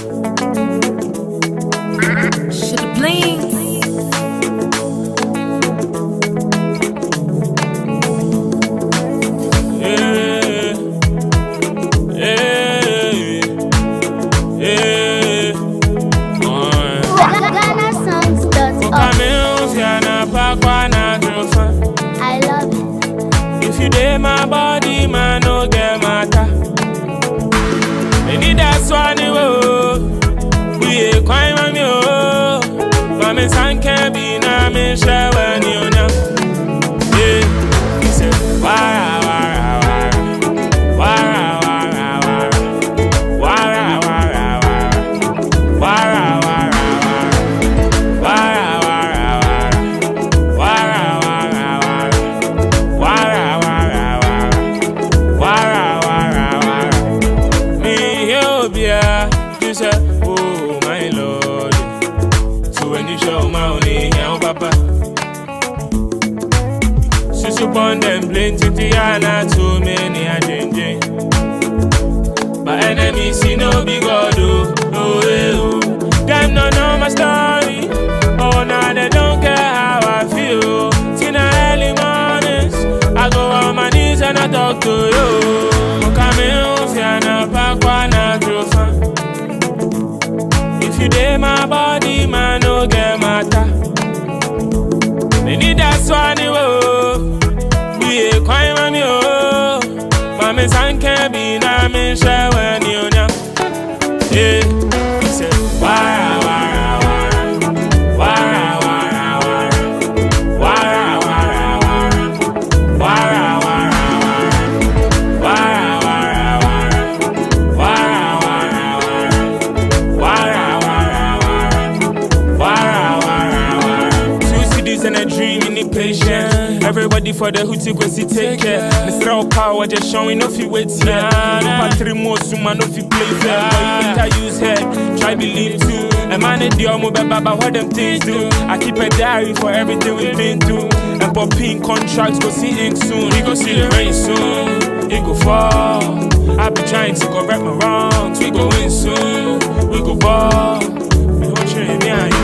Shoulda blinked. I love it. If you dare my body, man, no get matter. I need that swan, we ain't quite my mule. Mammy San can't be na me share when you know. Yeah, he said, wara, wara, wara, wara, wara, wara, wara, wara, wara, wara. You say, oh my Lord. So when you show my only here, Papa. Susu born them plenty, Tiana, too many are changing. But enemies see no big God, oh. Them don't know my story. Oh, now they don't care how I feel. Tina early mornings, I go on my knees and I talk to you. Come in, Fiana, Pakwana, Jofa. If you dare my body, man, no get matter. Me need that swan, we ain't quite my mule. Mammy San can't be na me share when you know. Yeah, he said, wara, wara, wara, wara, wara, wara, wara, wara, wara, wara, wara, wara, wara. 2 cities and a dream in the patience. Everybody for the hootie go see take care. Mr. Power just showing no fi wait here. No 3 more soon man no fi play fair. But you better use head, try believe too. A man in the omo baba what them things do. I keep a diary for everything we've been through. And popping contracts go see ink soon. We go see the rain soon. It go fall. I be trying to correct my wrongs. We go win soon. We go ball. We go train me.